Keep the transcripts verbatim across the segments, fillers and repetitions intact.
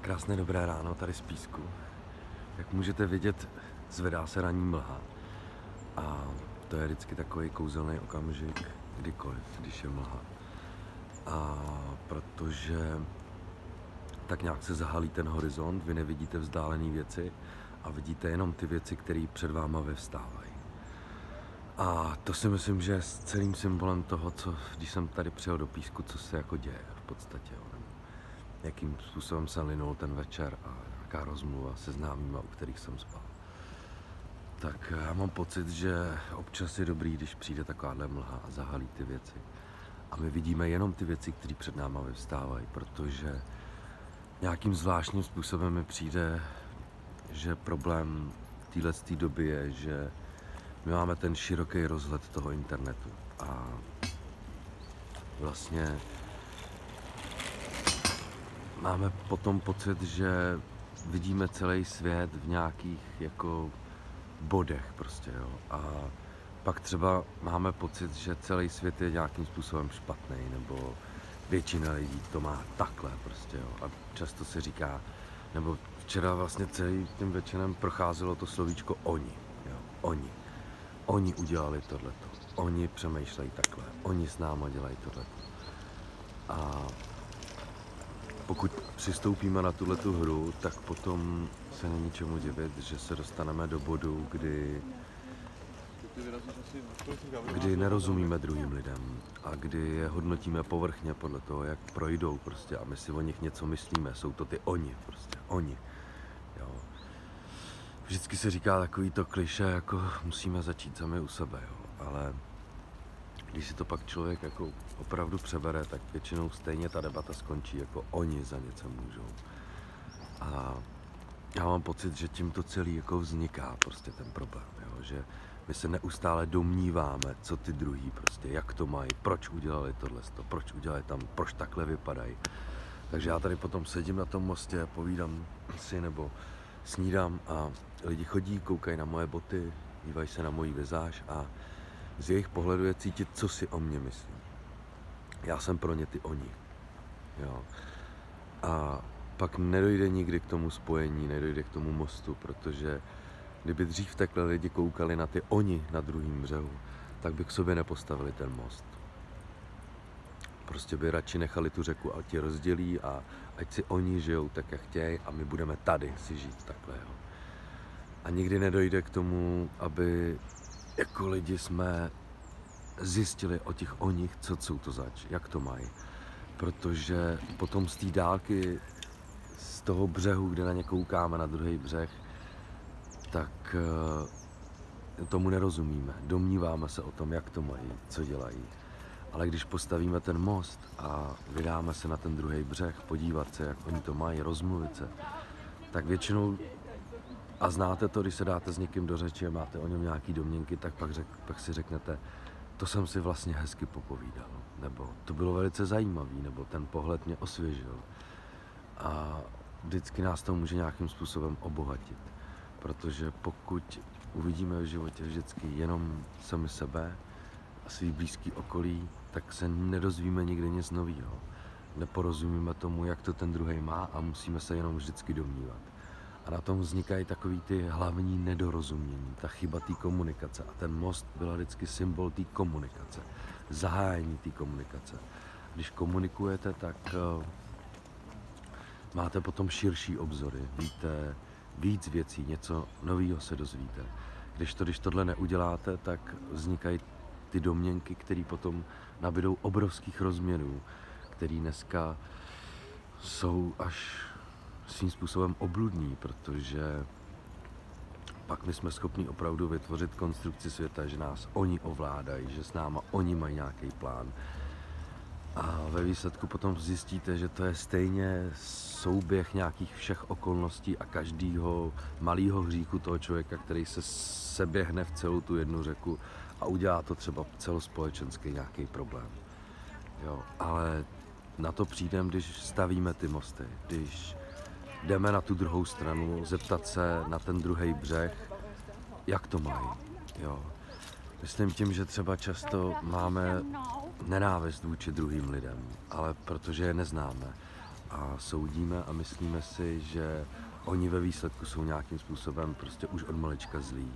Krásné dobré ráno tady z Písku. Jak můžete vidět, zvedá se ranní mlha. A to je vždycky takový kouzelný okamžik, kdykoliv, když je mlha. A protože tak nějak se zahalí ten horizont, vy nevidíte vzdálené věci a vidíte jenom ty věci, které před váma vyvstávají. A to si myslím, že je celým symbolem toho, co, když jsem tady přijel do Písku, co se jako děje v podstatě. Nebo jakým způsobem se linul ten večer a jaká rozmluva se známýma, u kterých jsem spal. Tak já mám pocit, že občas je dobrý, když přijde takováhle mlha a zahalí ty věci. A my vidíme jenom ty věci, které před náma vyvstávají, protože nějakým zvláštním způsobem mi přijde, že problém téhle doby je, že my máme ten široký rozhled toho internetu a vlastně máme potom pocit, že vidíme celý svět v nějakých jako bodech prostě, jo. A pak třeba máme pocit, že celý svět je nějakým způsobem špatný, nebo většina lidí to má takhle prostě, jo. A často se říká, nebo včera vlastně celý tím večerem procházelo to slovíčko oni, jo. Oni. Oni udělali tohleto. Oni přemýšlejí takhle. Oni s náma dělají tohleto. A pokud přistoupíme na tuhletu hru, tak potom se není čemu divit, že se dostaneme do bodu, kdy, kdy nerozumíme druhým lidem a kdy je hodnotíme povrchně podle toho, jak projdou prostě a my si o nich něco myslíme. Jsou to ty oni, prostě oni. Jo. Vždycky se říká takový to klišé, jako musíme začít sami u sebe, jo. Ale když si to pak člověk jako opravdu přebere, tak většinou stejně ta debata skončí jako oni za něco můžou. A já mám pocit, že tím to celý jako vzniká prostě ten problém, jo? Že my se neustále domníváme, co ty druhý prostě, jak to mají, proč udělali tohle, proč udělali tam, proč takhle vypadají. Takže já tady potom sedím na tom mostě, povídám si nebo snídám a lidi chodí, koukají na moje boty, dívají se na moji vizáž a z jejich pohledu je cítit, co si o mě myslí. Já jsem pro ně ty oni. Jo. A pak nedojde nikdy k tomu spojení, nedojde k tomu mostu, protože kdyby dřív takhle lidi koukali na ty oni na druhém břehu, tak by k sobě nepostavili ten most. Prostě by radši nechali tu řeku, ať je rozdělí a ať si oni žijou tak, jak chtějí a my budeme tady si žít takhle. Jo. A nikdy nedojde k tomu, aby jako lidi jsme zjistili o těch o nich, co jsou to zač, jak to mají. Protože potom z té dálky, z toho břehu, kde na ně koukáme, na druhý břeh, tak tomu nerozumíme. Domníváme se o tom, jak to mají, co dělají. Ale když postavíme ten most a vydáme se na ten druhý břeh, podívat se, jak oni to mají, rozmluvit se, tak většinou, a znáte to, když se dáte s někým do řeči a máte o něm nějaký domněnky, tak pak, řek, pak si řeknete, to jsem si vlastně hezky popovídal, nebo to bylo velice zajímavý, nebo ten pohled mě osvěžil. A vždycky nás to může nějakým způsobem obohatit, protože pokud uvidíme v životě vždycky jenom sami sebe a svý blízký okolí, tak se nedozvíme nikdy nic nového. Neporozumíme tomu, jak to ten druhý má a musíme se jenom vždycky domnívat. A na tom vznikají takový ty hlavní nedorozumění, ta chyba té komunikace. A ten most byl vždycky symbol té komunikace, zahájení té komunikace. Když komunikujete, tak uh, máte potom širší obzory, víte víc věcí, něco nového se dozvíte. Když to, když tohle neuděláte, tak vznikají ty domněnky, které potom nabydou obrovských rozměrů, které dneska jsou až svým způsobem obludný, protože pak my jsme schopni opravdu vytvořit konstrukci světa, že nás oni ovládají, že s náma oni mají nějaký plán. A ve výsledku potom zjistíte, že to je stejně souběh nějakých všech okolností a každého malého hříchu toho člověka, který se seběhne v celou tu jednu řeku a udělá to třeba celospolečenský nějaký problém. Jo, ale na to přijdeme, když stavíme ty mosty, když jdeme na tu druhou stranu, zeptat se na ten druhý břeh, jak to mají. Jo. Myslím tím, že třeba často máme nenávist vůči druhým lidem, ale protože je neznáme. a soudíme a myslíme si, že oni ve výsledku jsou nějakým způsobem prostě už od malička zlí.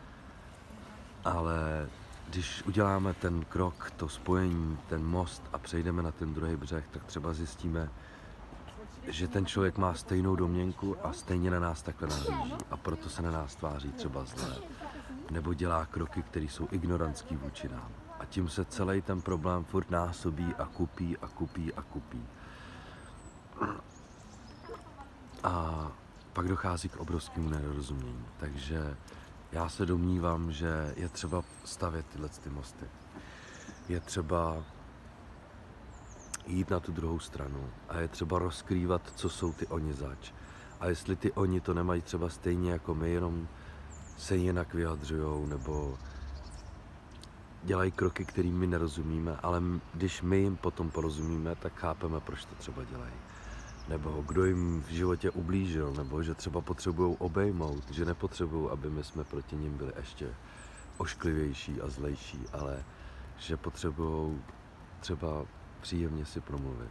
Ale když uděláme ten krok, to spojení, ten most a přejdeme na ten druhý břeh, tak třeba zjistíme, že ten člověk má stejnou domněnku a stejně na nás takhle nahlíží a proto se na nás tváří třeba zlé. Nebo dělá kroky, které jsou ignorantský vůči nám. A tím se celý ten problém furt násobí a kupí a kupí a kupí. A pak dochází k obrovskému nedorozumění. Takže já se domnívám, že je třeba stavět tyhle ty mosty. Je třeba jít na tu druhou stranu a je třeba rozkrývat, co jsou ty oni zač. A jestli ty oni to nemají třeba stejně jako my, jenom se jinak vyjadřujou nebo dělají kroky, kterým my nerozumíme, ale když my jim potom porozumíme, tak chápeme, proč to třeba dělají. Nebo kdo jim v životě ublížil, nebo že třeba potřebují obejmout, že nepotřebují, aby my jsme proti nim byli ještě ošklivější a zlejší, ale že potřebují třeba příjemně si promluvit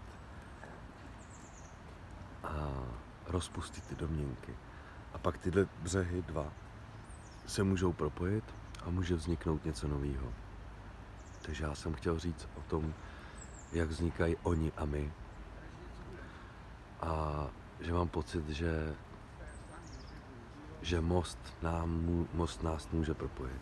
a rozpustit ty domněnky. A pak tyhle břehy dva se můžou propojit a může vzniknout něco nového. Takže já jsem chtěl říct o tom, jak vznikají oni a my. A že mám pocit, že, že most, nám, most nás může propojit.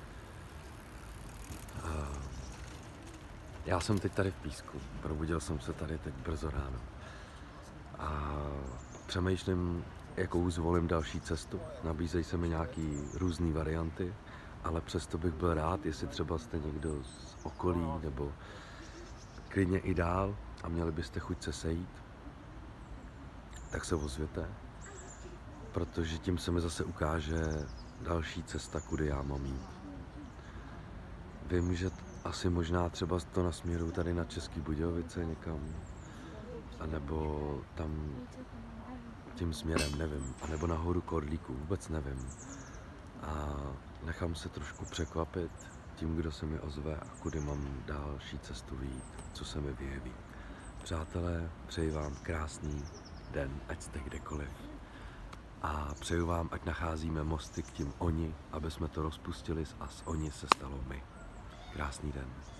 A já jsem teď tady v Písku. Probudil jsem se tady teď brzo ráno. A přemýšlím, jakou zvolím další cestu. Nabízejí se mi nějaký různé varianty, ale přesto bych byl rád, jestli třeba jste někdo z okolí nebo klidně i dál a měli byste chuť se sejít, tak se ozvěte, protože tím se mi zase ukáže další cesta, kudy já mám jít. Vím, že asi možná třeba to nasměruju tady na Český Budějovice někam, anebo tam tím směrem, nevím, anebo nahoru Korlíku, vůbec nevím. A nechám se trošku překvapit tím, kdo se mi ozve a kudy mám další cestu vyjít, co se mi vyjeví. Přátelé, přeji vám krásný den, ať jste kdekoliv. A přeju vám, ať nacházíme mosty k tím oni, aby jsme to rozpustili a z oni se stalo my. Krásný den.